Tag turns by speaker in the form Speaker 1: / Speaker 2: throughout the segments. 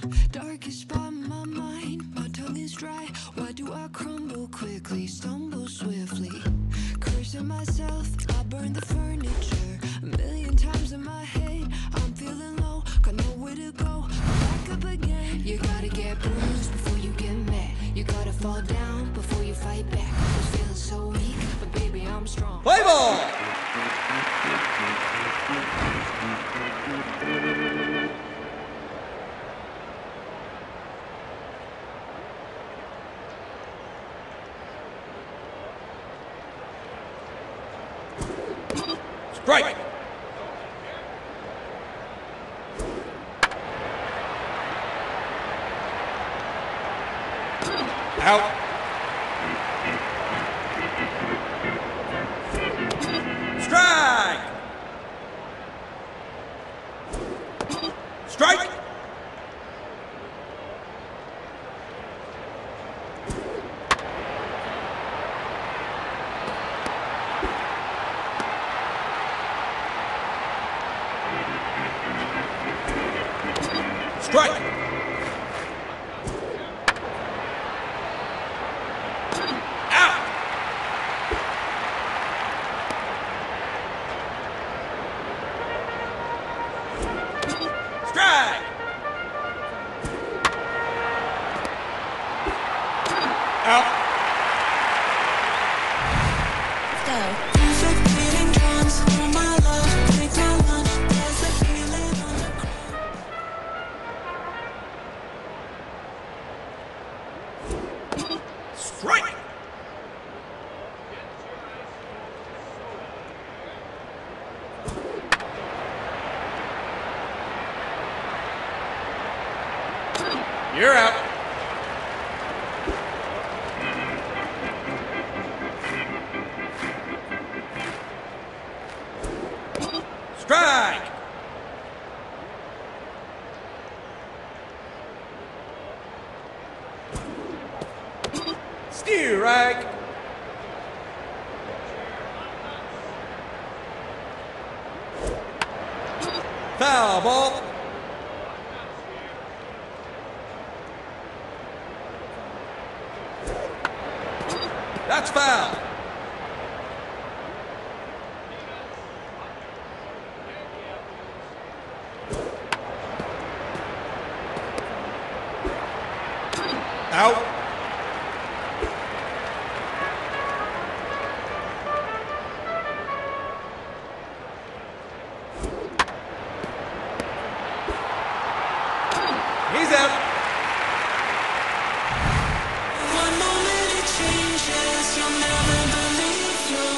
Speaker 1: Darkest spot in my mind, my tongue is dry. Why do I crumble quickly, stumble swiftly? Cursing myself, I burn the furniture. A million times in my head, I'm feeling low, got nowhere to go. Back up again. You gotta get bruised before you get mad. You gotta fall down before you fight back. I was feeling so weak, but baby, I'm strong.
Speaker 2: Play ball! Strike! Out. Strike! Strike! Strike! Out! Strike! Out!
Speaker 1: Let's go. Music beating drums, oh my love, take my lunch. There's a feeling on the
Speaker 2: Strike! You're out. Strike! Strike! Foul ball. That's foul. Out. He's out.
Speaker 1: one moment it changes, you'll never believe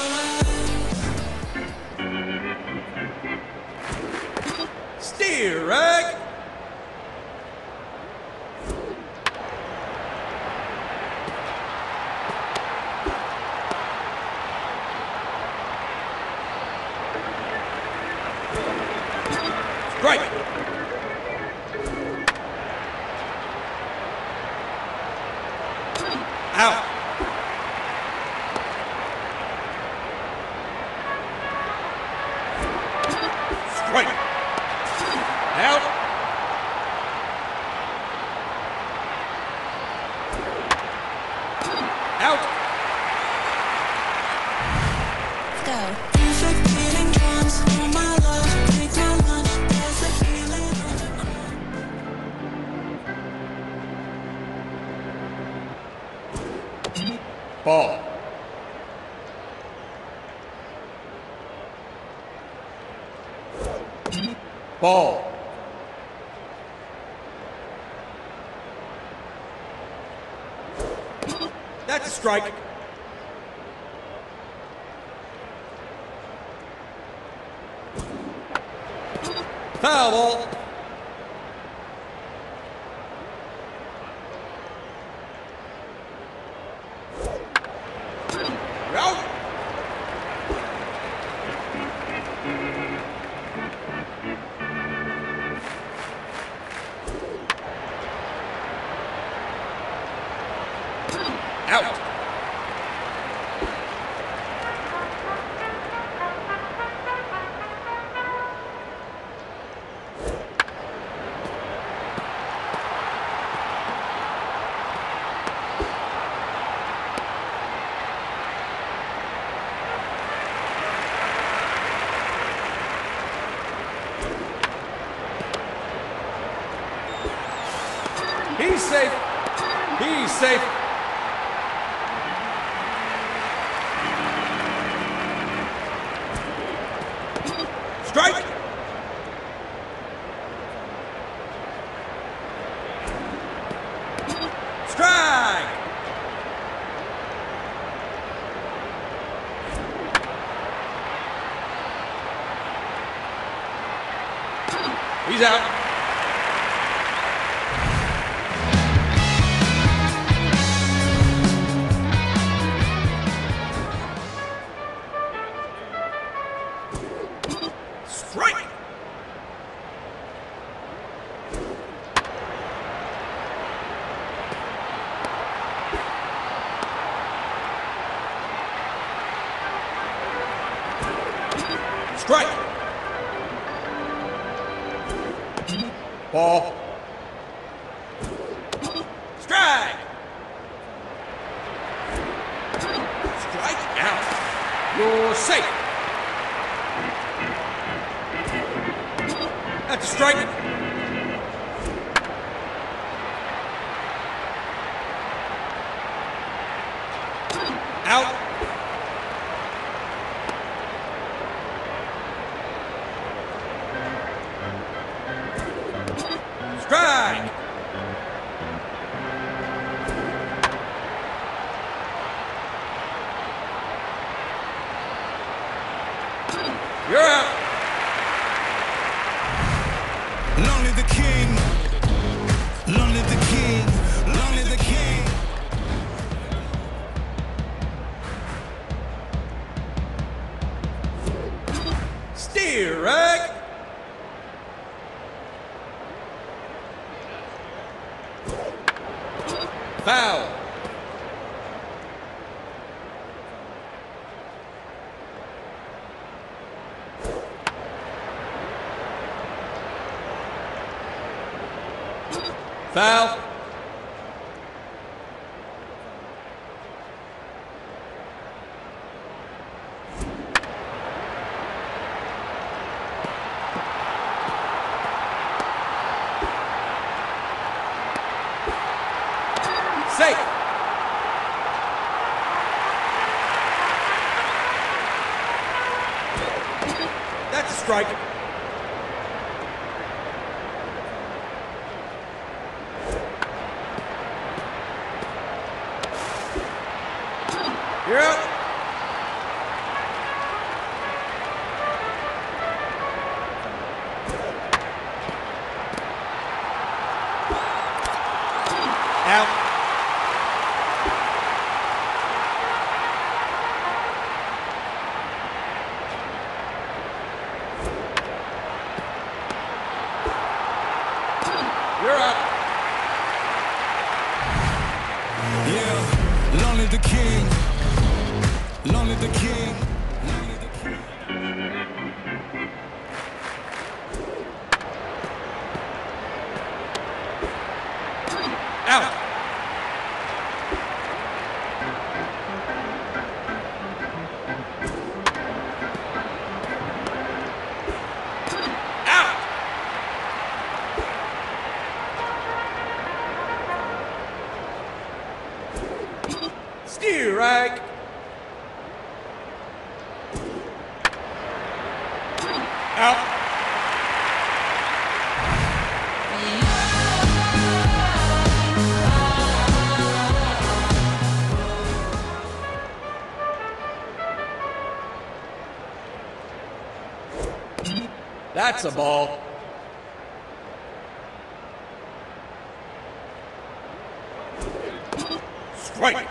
Speaker 1: your life.
Speaker 2: Strike. Strike. Out. Strike. Out. Out.
Speaker 1: Let's go. Music beating drums, oh my love, take my lunch. There's a feeling on the
Speaker 2: Ball. Ball. That's a strike. Foul ball. Out. Out. He's safe. He's safe. Strike. Strike. He's out. Strike. Strike. Ball. Strike. Strike out. You're safe. That's a strike. Out. Strike. You're out.
Speaker 3: Long live the king. Long live the king. Long live the king.
Speaker 2: Strike. Foul. Foul. Safe. That's a strike. You're out. Out. You're out.
Speaker 3: Yeah. Long live the king. Long live the king. Long live the king.
Speaker 2: Out. Out. Strike. Out. That's a ball. Strike.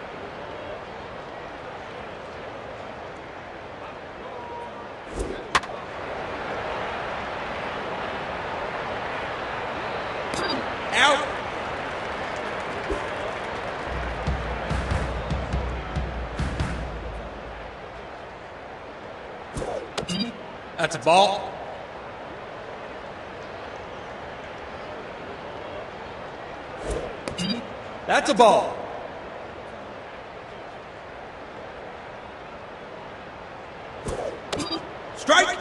Speaker 2: Out. That's a ball. That's a ball. Strike.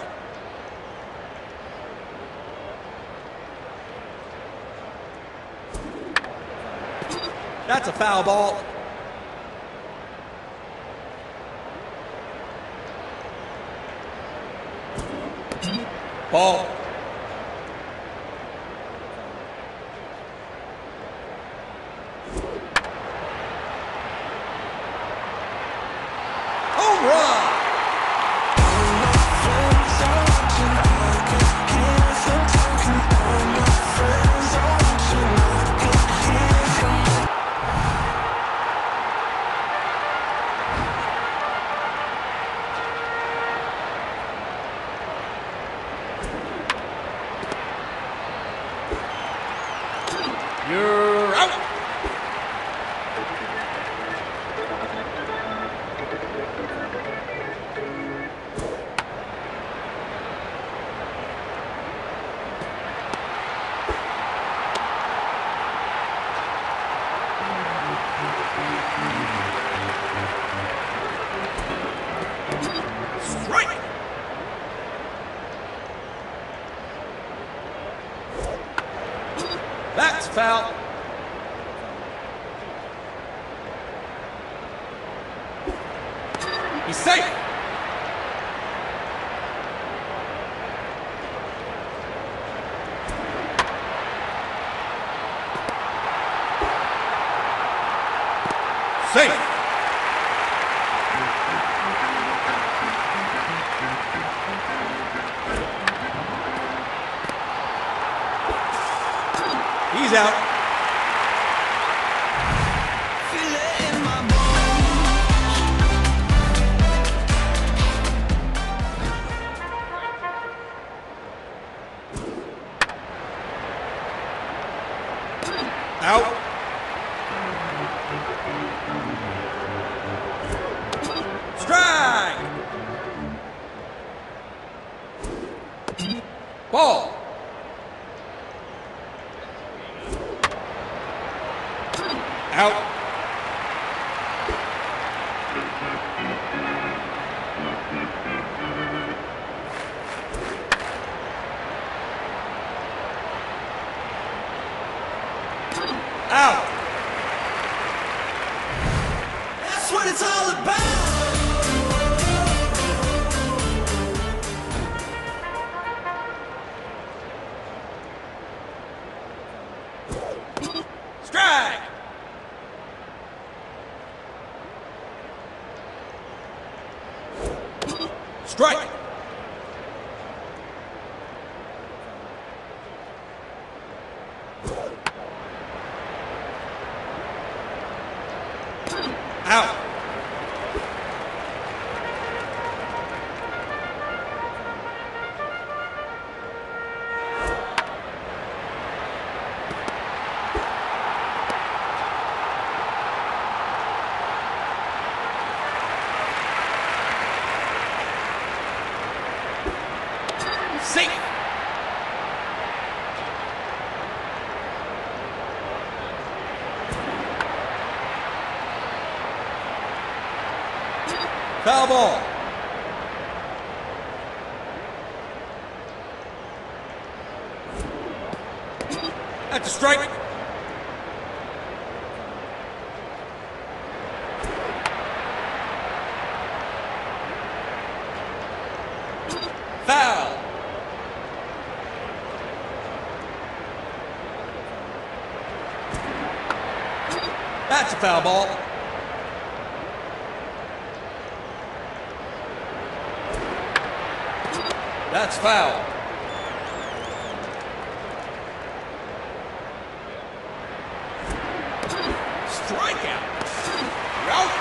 Speaker 2: That's a foul ball. Ball. Home run. You're out. Strike. That's foul. He's safe. Safe. He's out.
Speaker 3: Feel it in my bones.
Speaker 2: Out. Strike. Ball. Out. Out.
Speaker 3: That's what it's all about.
Speaker 2: Strike. Strike. Out. Safe. Foul ball. That's a strike. Foul. That's a foul ball. That's foul. Strikeout. You're out.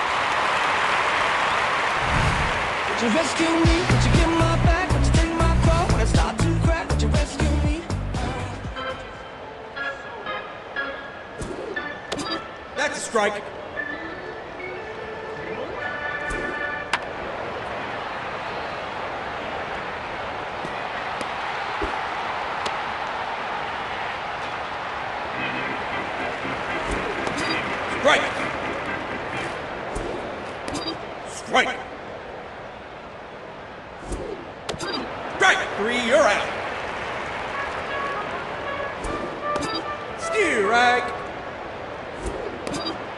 Speaker 3: Would you rescue me? Would you get my back? Would you take my call when I start to crack? Would you rescue me?
Speaker 2: That's a strike. Strike. Strike. Strike. 3, you're out. Strike.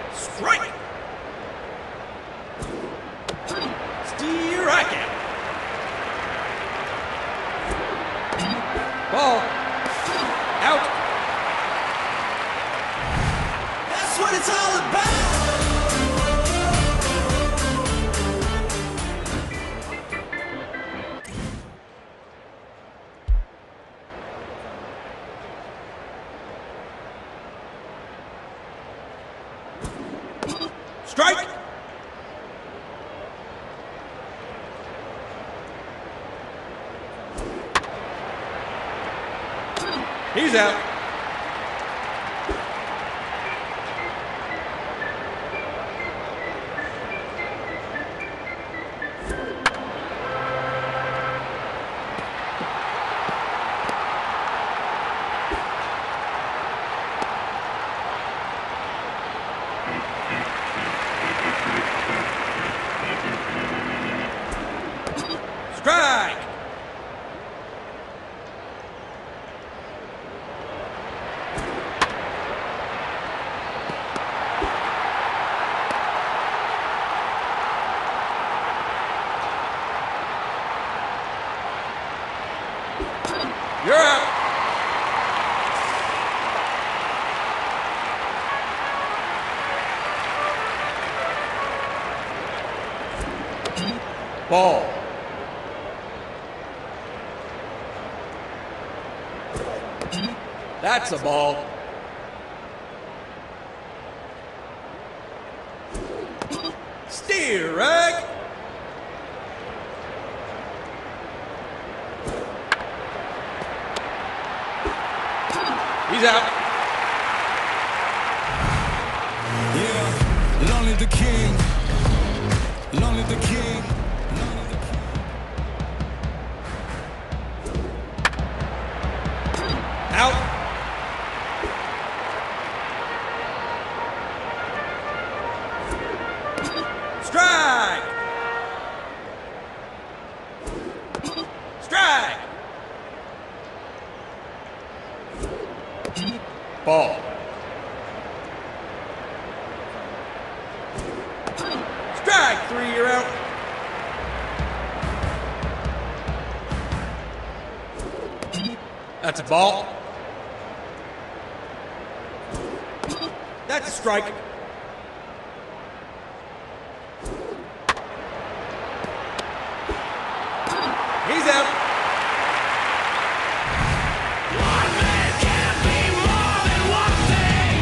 Speaker 2: Strike! He's out. Strike! You're out. Ball. That's a ball. Steer, right? He's out.
Speaker 3: Yeah, lonely the king. Lonely the king.
Speaker 2: Out. Strike! Strike! Ball. Strike 3, you're out. That's a ball. That's a strike. He's out.
Speaker 3: One man can't be more than one thing.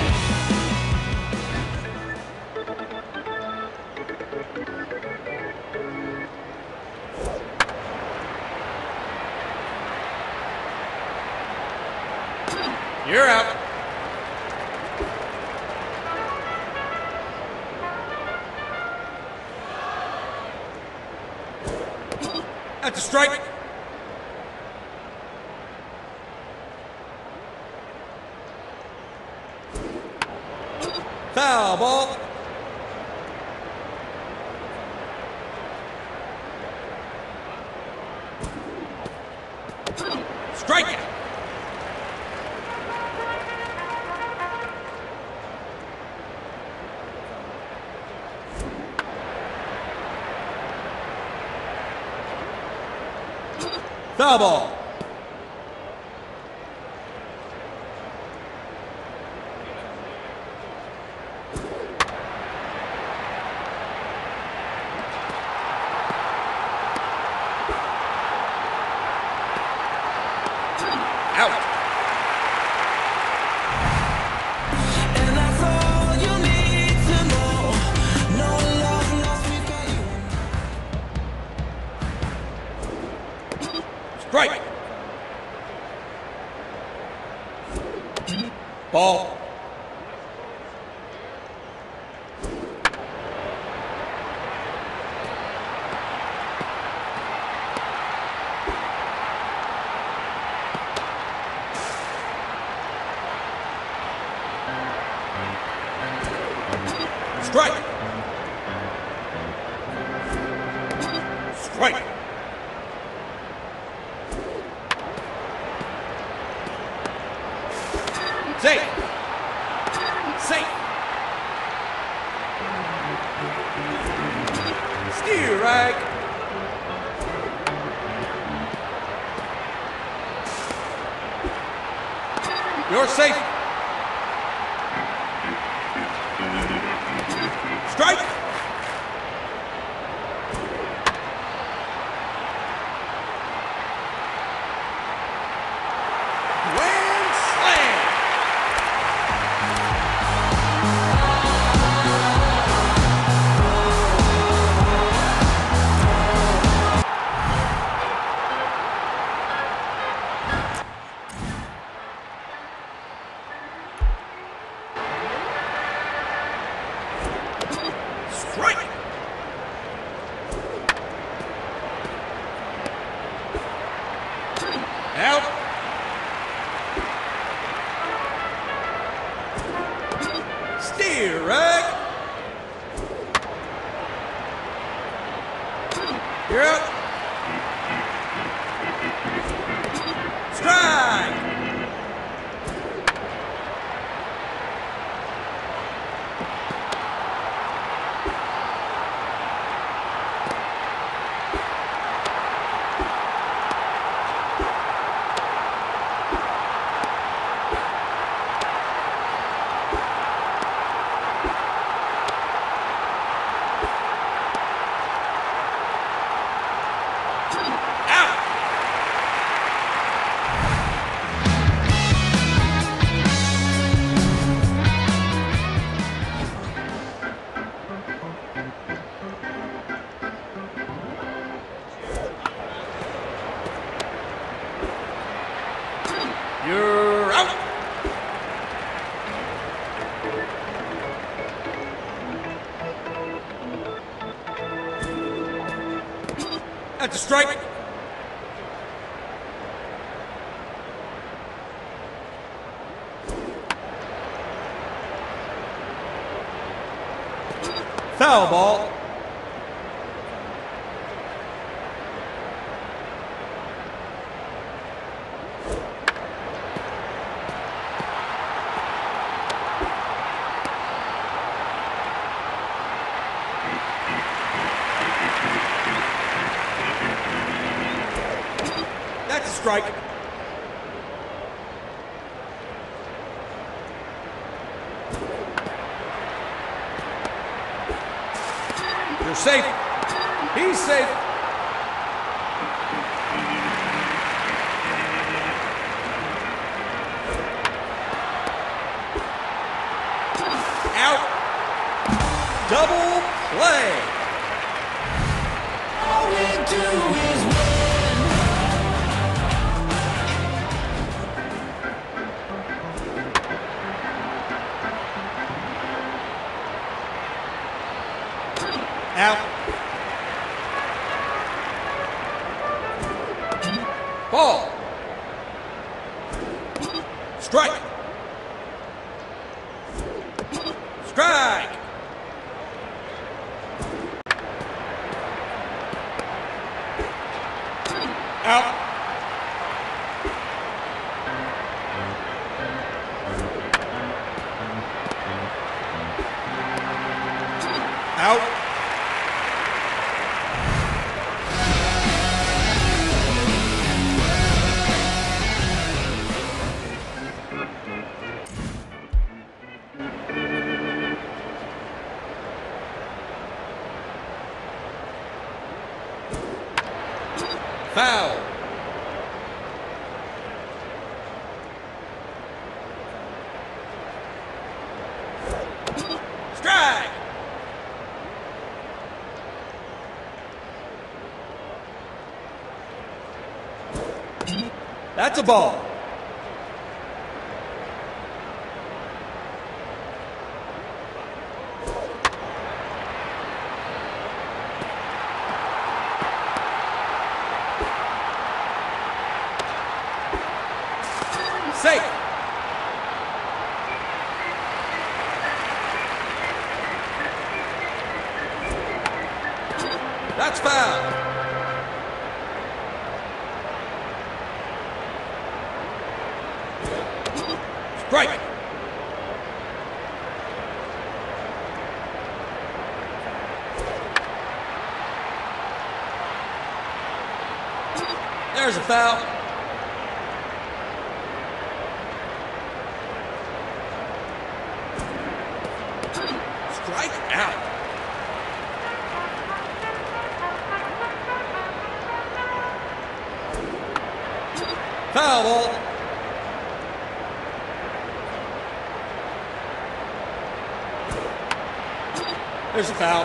Speaker 2: You're out. That's a strike. Foul ball. Strike it. Foul ball. Out.
Speaker 3: And that's all you need to know. No love lost, we've got you.
Speaker 2: Strike. Ball. Strike. Strike. Safe. Safe. Steer right. You're safe. Strike. Grand slam. You're up. Strike. You're out. That's a strike. Foul ball. That's a strike. You're safe. He's safe. Out. Double play.
Speaker 3: All we do is win.
Speaker 2: Out. Ball. Strike. Strike. Out. Out. Foul. Strike. That's a ball. Safe. That's foul. Strike. There's a foul. Strike out. Foul ball. There's a foul.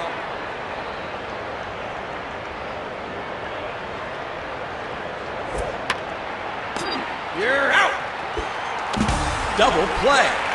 Speaker 2: You're out. Double play.